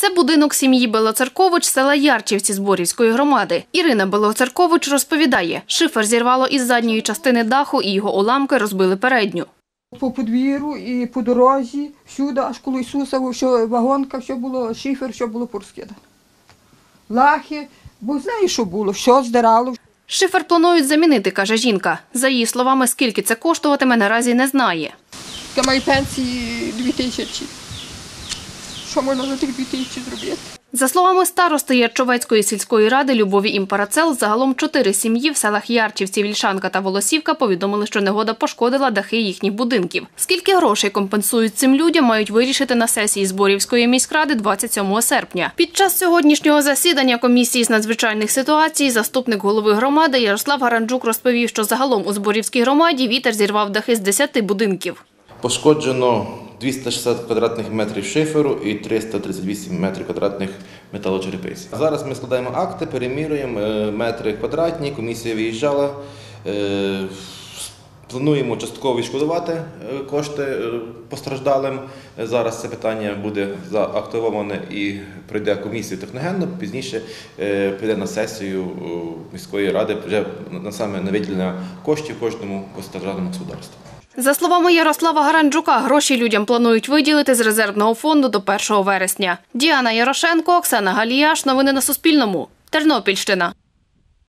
Це будинок сім'ї Белоцеркович села Ярчівці Зборівської громади. Ірина Белоцеркович розповідає, шифер зірвало із задньої частини даху і його уламки розбили передню. По подвір'ю і по дорозі, всюди, аж коло Ісуса, все, вагонка, все було, шифер, все було порозкидано. Лахи, бо знаю, що було, все здирало. Шифер планують замінити, каже жінка. За її словами, скільки це коштуватиме, наразі не знає. Я маю пенсії 2000. Що можна за тих 2000 зробити? За словами старости Ярчовецької сільської ради Любові Імпарацел, загалом 4 сім'ї в селах Ярчівці, Вільшанка та Волосівка повідомили, що негода пошкодила дахи їхніх будинків. Скільки грошей компенсують цим людям, мають вирішити на сесії Зборівської міськради 27 серпня. Під час сьогоднішнього засідання комісії з надзвичайних ситуацій заступник голови громади Ярослав Гаранджук розповів, що загалом у Зборівській громаді вітер зірвав дахи з 10 будинків. Пошкоджено 260 квадратних метрів шиферу і 338 метрів квадратних металочерепиці. Зараз ми складаємо акти, перемірюємо метри квадратні, комісія виїжджала. Плануємо частково відшкодувати кошти постраждалим. Зараз це питання буде заактивоване і пройде комісію техногенно, пізніше піде на сесію міської ради вже саме на виділення коштів кожному постраждалому господарству. За словами Ярослава Гаранджука, гроші людям планують виділити з резервного фонду до 1 вересня. Діана Ярошенко, Оксана Галіяш. Новини на Суспільному. Тернопільщина.